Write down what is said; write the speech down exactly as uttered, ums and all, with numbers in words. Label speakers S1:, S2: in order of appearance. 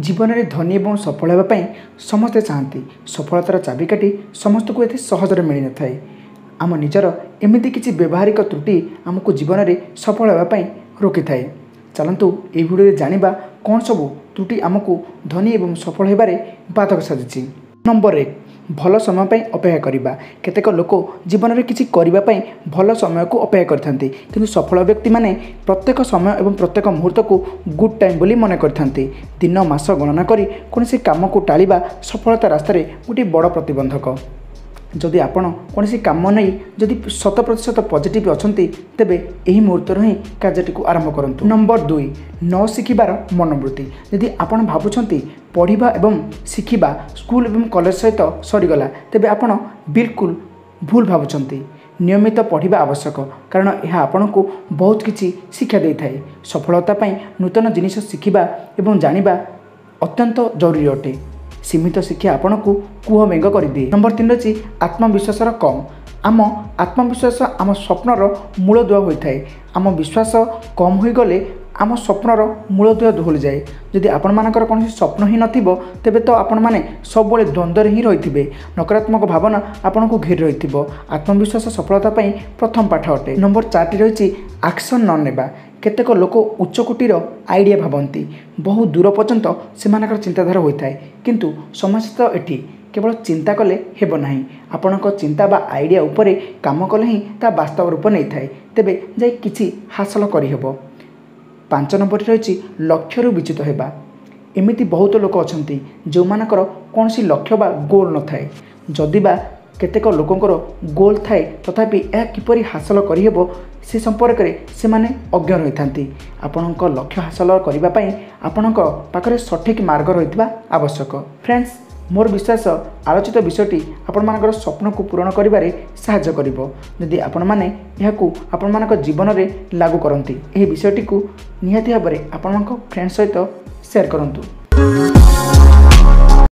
S1: जीवन में धनी और सफल होगापी समस्ते चाहती सफलतार चाबिकाठी समस्त को ये सहजरे मिल न था। आम निजर एमती किसी व्यवहारिक त्रुटि आमको जीवन में सफल होगापी रोकी थाए। चलतु ये भिडियो जानिबा कौन सब त्रुटि आमको धनी और सफल होबारे बाधक साजिछि। नंबर एक, भल समय पर अपेक्षा करवा। केतेक लोक जीवन में किसी करने भल समय को अपेक्षा करथांती, किंतु सफल व्यक्ति माने प्रत्येक समय एवं प्रत्येक मुहूर्त को गुड टाइम बोली मन करथांती। दिन मास गणना करी कोनोसी काम को टालिबा सफलता रास्तार गोटे बड़ प्रतिबंधक। जदि आपण कौन काम नहीं जदि शत प्रतिशत पॉजिटिव अछंती तेबे एही मुहूर्त ही कार्यटी को आरंभ करंतु। नंबर दुई, न शिखिबार मनोवृत्ति। जदि आपण भाबुछंती पढ़िबा एवं शिखिबा स्कूल एवं कॉलेज सहित सरीगला तेबे आपण बिल्कुल भूल भाबुछंती। नियमित पढ़िबा आवश्यक, कारण यह आपण को बहुत किछि शिक्षा देई थाए। सफलता पई नूतन जिनिस शिखिबा एवं जानिबा अत्यंत जरूरी अटे। सीमित शिक्षा आपण को कुह मेघ कर दिए। नंबर तीन रही आत्मविश्वास कम। आम आत्मविश्वास आम स्वप्नर मूलदुआ होता है। आम विश्वास कम हो गले आम स्वप्नर मूलदुआ दोहल जाए। जदि आपण मानकर कौन स्वप्न ही नथिबो तेबे तो आपण माने सब बेले द्वंद्व ही रही। नकारात्मक भावना आपण को घेरी रही। आत्मविश्वास सफलता पई प्रथम पाठ अटे। नंबर चार रही एक्शन न नेबा। केतेक लोक उच्चकोटीर आइडिया भावती, बहु दूर पर्यंत से चिंताधारा होता है, किंतु समस्या तो एटी केवल चिंता कले हेब नाही। आपणक चिंता बा आइडिया उपरे काम कले ही ता वास्तव रूप नहीं थाए, तेबे जाई किछि हासिल करिहेब। पांच नंबर रही लक्ष्य विच्युत होगा। एमिति बहुत लोक अछंती जो मानकर कौन सी लक्ष्य बा गोल न थाए। जदि बा केतेक लोकंकर गोल थाए तथापि यह किपरि हासिल करिहेब से संपर्क में से माने अज्ञ रही थांती। आपणक लक्ष्य हासिल करिबा पई आपणक पाखरे सठिक मार्ग रहितबा आवश्यक। फ्रेंड्स, मोर विश्वास आलोचित विषयटी आपण मानकर स्वप्न को पूरण करिबारे सहायता करिवो। जदि आपण माने एहाकू आपण मानक जीवन में लागू करंती, एही विषयटी को निहाती भाबरे आपण मानक फ्रेंड्स सहित शेयर करंतु।